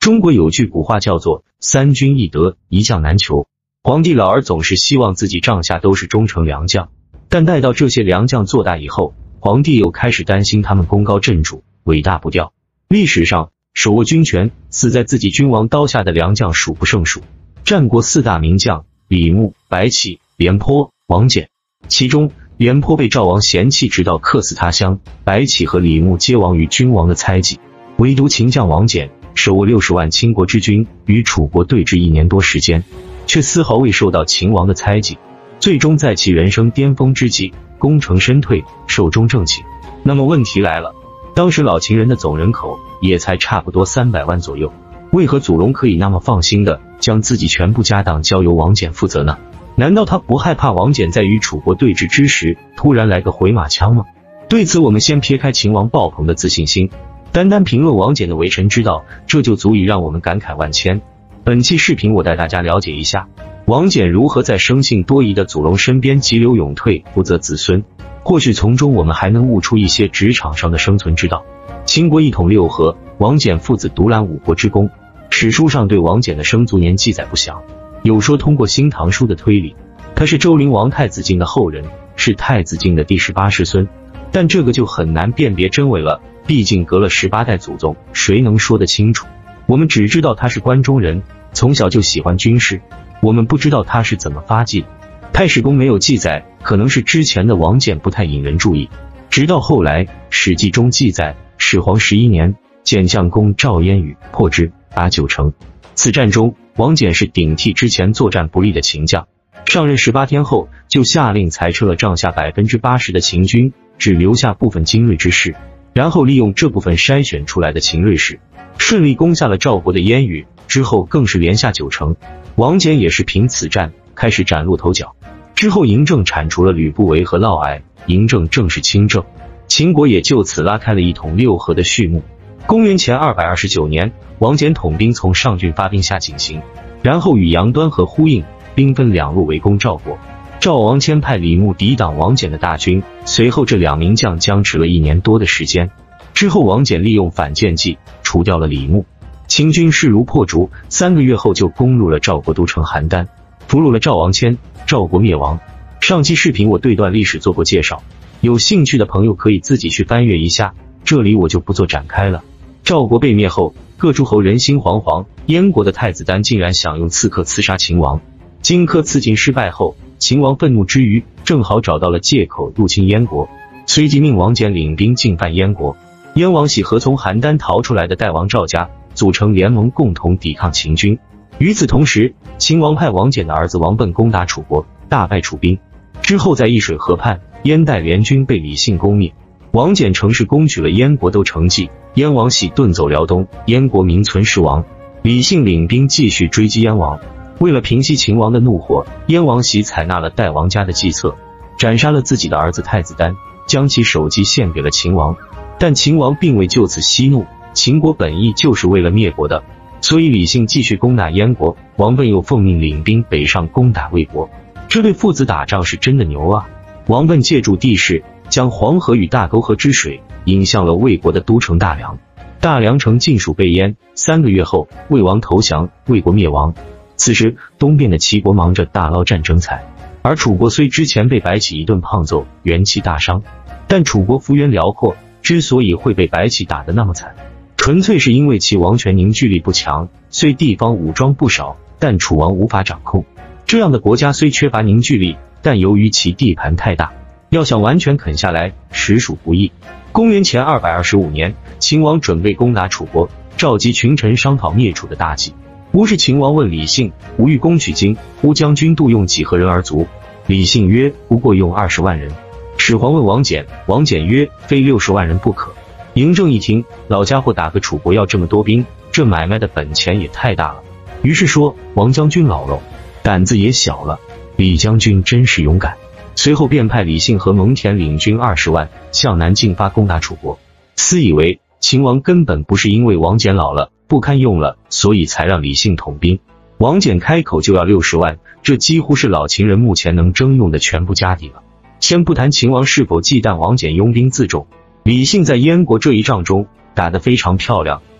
中国有句古话叫做三军易得，一将难求。皇帝老儿总是希望自己帐下都是忠诚良将，但待到这些良将做大以后，皇帝又开始担心他们功高震主，尾大不掉。历史上手握军权死在自己君王刀下的良将数不胜数，战国四大名将李牧、白起、廉颇、王翦，其中廉颇被赵王嫌弃直到客死他乡，白起和李牧皆亡于君王的猜忌，唯独秦将王翦手握60万倾国之军，与楚国对峙1年多时间，却丝毫未受到秦王的猜忌，最终在其人生巅峰之际功成身退，寿终正寝。那么问题来了，当时老秦人的总人口也才差不多300万左右，为何祖龙可以那么放心的将自己全部家当交由王翦负责呢？难道他不害怕王翦在与楚国对峙之时突然来个回马枪吗？对此我们先撇开秦王爆棚的自信心，单单评论王翦的为臣之道，这就足以让我们感慨万千。本期视频我带大家了解一下王翦如何在生性多疑的祖龙身边急流勇退，不择子孙，或许从中我们还能悟出一些职场上的生存之道。秦国一统六合，王翦父子独揽5国之功，史书上对王翦的生卒年记载不详，有说通过《新唐书》的推理，他是周灵王太子晋的后人，是太子晋的第18世孙，但这个就很难辨别真伪了，毕竟隔了18代祖宗，谁能说得清楚？我们只知道他是关中人，从小就喜欢军事，我们不知道他是怎么发迹。太史公没有记载，可能是之前的王翦不太引人注意，直到后来《史记》中记载，始皇11年，简将攻赵燕羽，破之，拔9城。此战中，王翦是顶替之前作战不利的秦将，上任18天后就下令裁撤了帐下80%的秦军，只留下部分精锐之士，然后利用这部分筛选出来的秦锐士，顺利攻下了赵国的燕羽，之后更是连下9城。王翦也是凭此战开始崭露头角，之后嬴政铲除了吕不韦和嫪毐，嬴政正式亲政，秦国也就此拉开了一统六合的序幕。公元前229年，王翦统兵从上郡发兵下井陉，然后与杨端和呼应，兵分2路围攻赵国。赵王牵派李牧抵挡王翦的大军，随后这2名将僵持了1年多的时间。之后王翦利用反间计除掉了李牧，秦军势如破竹，3个月后就攻入了赵国都城邯郸，俘虏了赵王谦，赵国灭亡。上期视频我对段历史做过介绍，有兴趣的朋友可以自己去翻阅一下，这里我就不做展开了。赵国被灭后，各诸侯人心惶惶，燕国的太子丹竟然想用刺客刺杀秦王。荆轲刺秦失败后，秦王愤怒之余，正好找到了借口入侵燕国，随即命王翦领兵进犯燕国。燕王喜和从邯郸逃出来的代王赵家组成联盟，共同抵抗秦军。与此同时，秦王派王翦的儿子王贲攻打楚国，大败楚兵。之后在易水河畔，燕代联军被李信攻灭，王翦乘势攻取了燕国都城计，燕王喜遁走辽东，燕国名存实亡。李信领兵继续追击燕王，为了平息秦王的怒火，燕王喜采纳了代王家的计策，斩杀了自己的儿子太子丹，将其首级献给了秦王。但秦王并未就此息怒，秦国本意就是为了灭国的，所以李信继续攻打燕国，王贲又奉命领兵北上攻打魏国。这对父子打仗是真的牛啊！王贲借助地势，将黄河与大沟河之水引向了魏国的都城大梁，大梁城尽数被淹。3个月后，魏王投降，魏国灭亡。此时东边的齐国忙着大捞战争财，而楚国虽之前被白起一顿胖揍，元气大伤，但楚国幅员辽阔，之所以会被白起打得那么惨，纯粹是因为其王权凝聚力不强，虽地方武装不少，但楚王无法掌控。这样的国家虽缺乏凝聚力，但由于其地盘太大，要想完全啃下来实属不易。公元前225年，秦王准备攻打楚国，召集群臣商讨灭楚的大计。吴氏秦王问李信：吾欲攻取荆，吾将军度用几何人而足？李信曰：不过用20万人。始皇问王翦，王翦曰：非60万人不可。嬴政一听，老家伙打个楚国要这么多兵，这买卖的本钱也太大了，于是说：王将军老了，胆子也小了，李将军真是勇敢。随后便派李信和蒙恬领军20万向南进发攻打楚国。私以为秦王根本不是因为王翦老了不堪用了，所以才让李信统兵。王翦开口就要60万，这几乎是老秦人目前能征用的全部家底了。先不谈秦王是否忌惮王翦拥兵自重，李信在燕国这一仗中打得非常漂亮，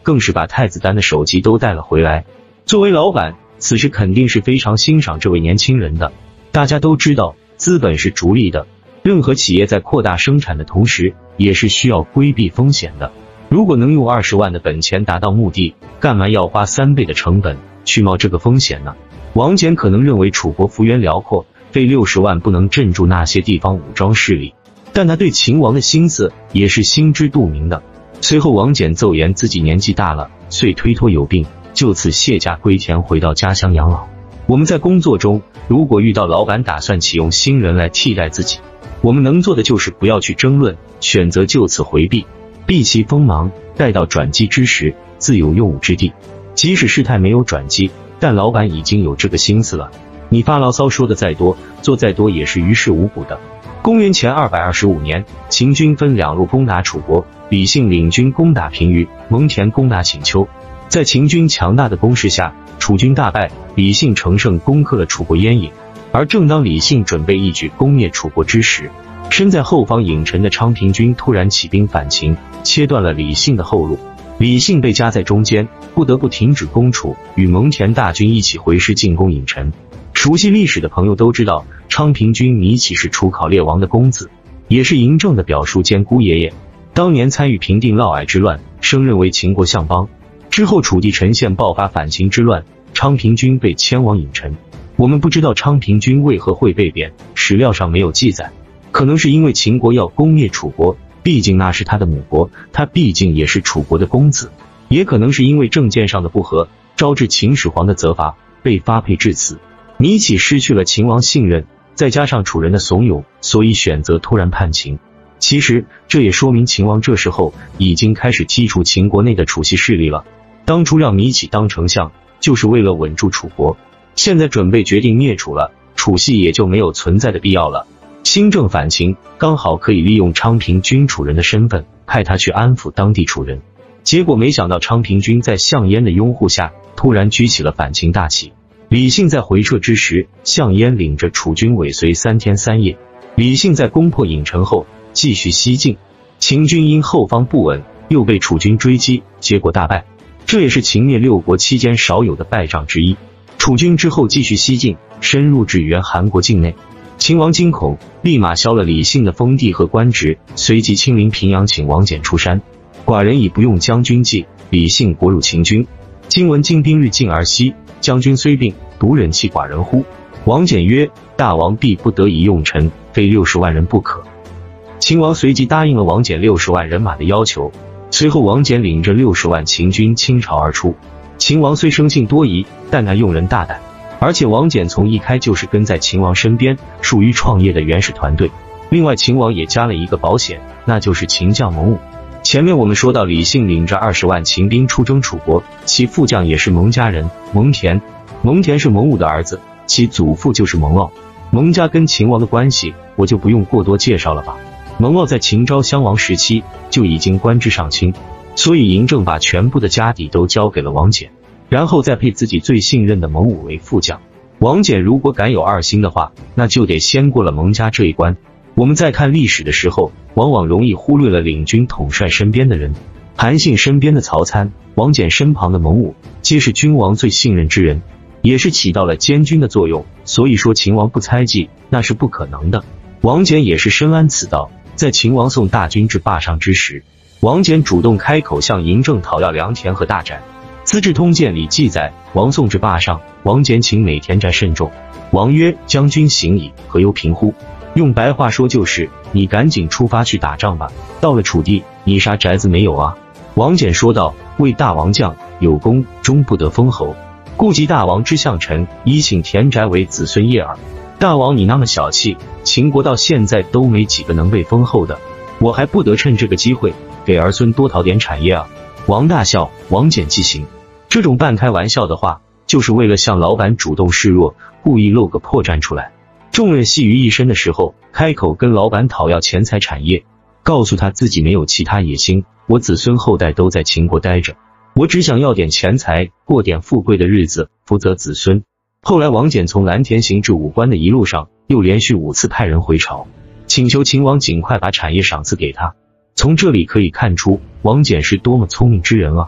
更是把太子丹的手机都带了回来。作为老板，此时肯定是非常欣赏这位年轻人的。大家都知道，资本是逐利的，任何企业在扩大生产的同时，也是需要规避风险的。如果能用20万的本钱达到目的，干嘛要花3倍的成本去冒这个风险呢？王翦可能认为楚国幅员辽阔，费60万不能镇住那些地方武装势力，但他对秦王的心思也是心知肚明的。随后王翦奏言自己年纪大了，遂推脱有病，就此卸甲归田，回到家乡养老。我们在工作中，如果遇到老板打算启用新人来替代自己，我们能做的就是不要去争论，选择就此回避，避其锋芒，待到转机之时，自有用武之地。即使事态没有转机，但老板已经有这个心思了，你发牢骚说的再多，做再多也是于事无补的。公元前225年，秦军分2路攻打楚国，李信领军攻打平舆，蒙恬攻打请丘。在秦军强大的攻势下，楚军大败，李信乘胜攻克了楚国鄢郢。而正当李信准备一举攻灭楚国之时，身在后方郢城的昌平军突然起兵反秦，切断了李信的后路。李信被夹在中间，不得不停止攻楚，与蒙恬大军一起回师进攻郢城。熟悉历史的朋友都知道，昌平君糜启是楚考烈王的公子，也是嬴政的表叔兼姑爷爷。当年参与平定嫪毐之乱，升任为秦国相邦。之后楚地陈县爆发反秦之乱，昌平君被迁往郢城。我们不知道昌平君为何会被贬，史料上没有记载。可能是因为秦国要攻灭楚国，毕竟那是他的母国，他毕竟也是楚国的公子。也可能是因为政见上的不合，招致秦始皇的责罚，被发配至此。糜启失去了秦王信任，再加上楚人的怂恿，所以选择突然叛秦。其实这也说明秦王这时候已经开始剔除秦国内的楚系势力了。当初让糜启当丞相，就是为了稳住楚国，现在准备决定灭楚了，楚系也就没有存在的必要了。新政反秦，刚好可以利用昌平君楚人的身份，派他去安抚当地楚人。结果没想到昌平君在项燕的拥护下，突然举起了反秦大旗。李信在回撤之时，项燕领着楚军尾随3天3夜。李信在攻破郢城后，继续西进。秦军因后方不稳，又被楚军追击，结果大败。这也是秦灭6国期间少有的败仗之一。楚军之后继续西进，深入至原韩国境内。秦王惊恐，立马削了李信的封地和官职，随即亲临平阳请王翦出山。寡人已不用将军计，李信国入秦军。今闻精兵日进而西，将军虽病，独忍弃寡人乎？王翦曰：大王必不得已用臣，非60万人不可。秦王随即答应了王翦60万人马的要求。随后王翦领着60万秦军倾巢而出。秦王虽生性多疑，但他用人大胆，而且王翦从一开就是跟在秦王身边，属于创业的原始团队。另外秦王也加了一个保险，那就是秦将蒙武。前面我们说到李信领着20万秦兵出征楚国，其副将也是蒙家人蒙恬。蒙恬是蒙武的儿子，其祖父就是蒙骜。蒙家跟秦王的关系我就不用过多介绍了吧。蒙骜在秦昭襄王时期就已经官至上卿，所以嬴政把全部的家底都交给了王翦，然后再配自己最信任的蒙武为副将。王翦如果敢有2心的话，那就得先过了蒙家这一关。我们在看历史的时候，往往容易忽略了领军统帅身边的人。韩信身边的曹参，王翦身旁的蒙武，皆是君王最信任之人，也是起到了监军的作用。所以说秦王不猜忌，那是不可能的。王翦也是深谙此道，在秦王送大军至霸上之时，王翦主动开口向嬴政讨要良田和大宅。资治通鉴里记载，王送至霸上，王翦请每田宅甚重。王曰：将军行矣，何忧贫乎？用白话说就是你赶紧出发去打仗吧，到了楚地你啥宅子没有啊？王翦说道：为大王将有功，终不得封侯，故及大王之相臣，以请田宅为子孙业耳。大王你那么小气，秦国到现在都没几个能被封后的，我还不得趁这个机会给儿孙多讨点产业啊？王大笑，王翦即行。这种半开玩笑的话，就是为了向老板主动示弱，故意露个破绽出来。众人系于一身的时候，开口跟老板讨要钱财产业，告诉他自己没有其他野心，我子孙后代都在秦国待着，我只想要点钱财，过点富贵的日子，福泽子孙。后来王翦从蓝田行至武关的一路上，又连续5次派人回朝，请求秦王尽快把产业赏赐给他。从这里可以看出，王翦是多么聪明之人啊！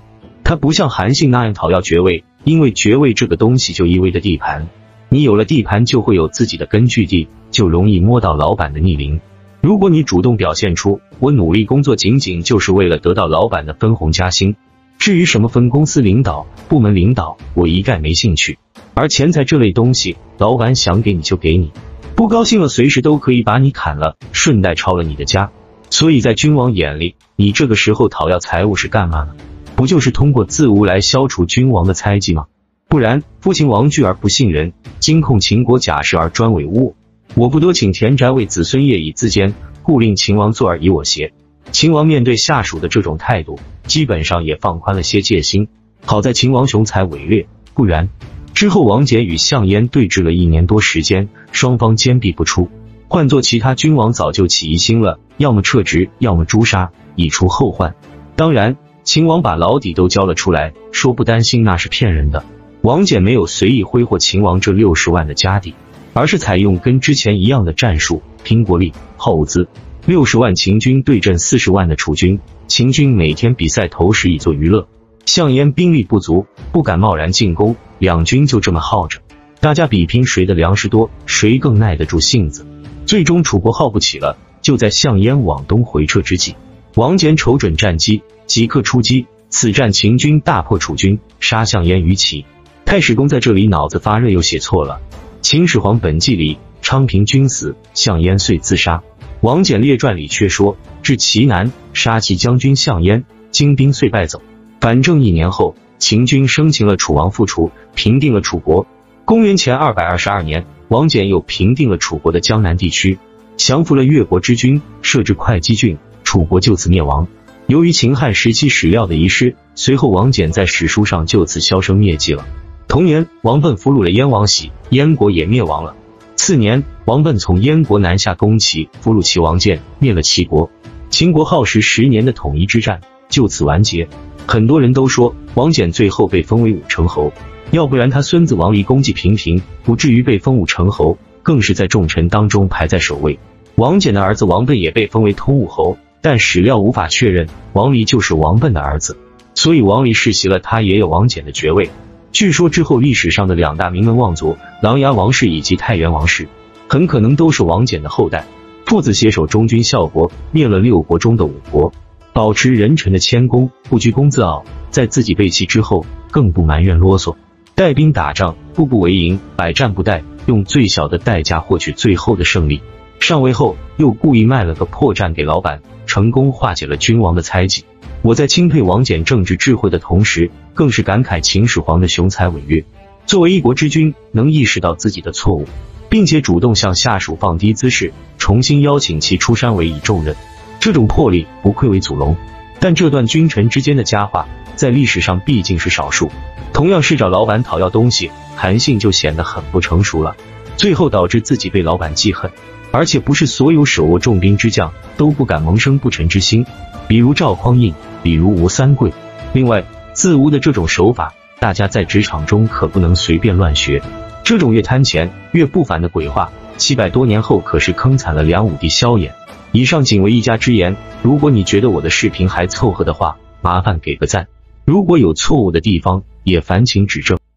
他不像韩信那样讨要爵位，因为爵位这个东西就意味着地盘，你有了地盘就会有自己的根据地，就容易摸到老板的逆鳞。如果你主动表现出我努力工作仅仅就是为了得到老板的分红加薪，至于什么分公司领导、部门领导，我一概没兴趣。而钱财这类东西，老板想给你就给你，不高兴了随时都可以把你砍了，顺带抄了你的家。所以在君王眼里，你这个时候讨要财物是干嘛呢？不就是通过自污来消除君王的猜忌吗？不然，夫秦王惧而不信人，今控秦国假事而专委污我不多请田宅为子孙业以自坚，故令秦王坐而以我邪。秦王面对下属的这种态度，基本上也放宽了些戒心。好在秦王雄才伟略，不然之后王翦与项燕对峙了1年多时间，双方坚壁不出。换做其他君王早就起疑心了，要么撤职，要么诛杀，以除后患。当然，秦王把老底都交了出来，说不担心那是骗人的。王翦没有随意挥霍秦王这60万的家底，而是采用跟之前一样的战术，拼国力、耗物资。60万秦军对阵40万的楚军，秦军每天比赛投石以作娱乐。项燕兵力不足，不敢贸然进攻，两军就这么耗着，大家比拼谁的粮食多，谁更耐得住性子。最终楚国耗不起了，就在项燕往东回撤之际，王翦瞅准战机，即刻出击。此战秦军大破楚军，杀项燕于齐。太史公在这里脑子发热又写错了。秦始皇本纪里，昌平君死，项燕遂自杀。王翦列传里却说，至齐南，杀其将军项燕，精兵遂败走。反正1年后，秦军生擒了楚王复楚，平定了楚国。公元前222年，王翦又平定了楚国的江南地区，降服了越国之军，设置会稽郡，楚国就此灭亡。由于秦汉时期史料的遗失，随后王翦在史书上就此销声灭迹了。同年，王贲俘虏了燕王喜，燕国也灭亡了。次年，王贲从燕国南下攻齐，俘虏齐王建，灭了齐国。秦国耗时10年的统一之战就此完结。很多人都说王翦最后被封为武成侯，要不然他孙子王离功绩平平，不至于被封武成侯，更是在重臣当中排在首位。王翦的儿子王贲也被封为通武侯，但史料无法确认王离就是王贲的儿子，所以王离世袭了他爷爷王翦的爵位。据说之后历史上的2大名门望族琅琊王氏以及太原王氏，很可能都是王翦的后代。父子携手忠君效国，灭了6国中的5国，保持人臣的谦恭，不居功自傲，在自己被弃之后更不埋怨啰嗦，带兵打仗，步步为营，百战不殆，用最小的代价获取最后的胜利。上位后又故意卖了个破绽给老板，成功化解了君王的猜忌。我在钦佩王翦政治智慧的同时，更是感慨秦始皇的雄才伟略。作为一国之君，能意识到自己的错误，并且主动向下属放低姿势，重新邀请其出山委以重任，这种魄力不愧为祖龙。但这段君臣之间的佳话，在历史上毕竟是少数。同样是找老板讨要东西，韩信就显得很不成熟了，最后导致自己被老板记恨。而且不是所有手握重兵之将都不敢萌生不臣之心，比如赵匡胤，比如吴三桂。另外，自污的这种手法，大家在职场中可不能随便乱学。这种越贪钱越不凡的鬼话，700多年后可是坑惨了梁武帝萧衍。以上仅为一家之言，如果你觉得我的视频还凑合的话，麻烦给个赞。如果有错误的地方，也烦请指正。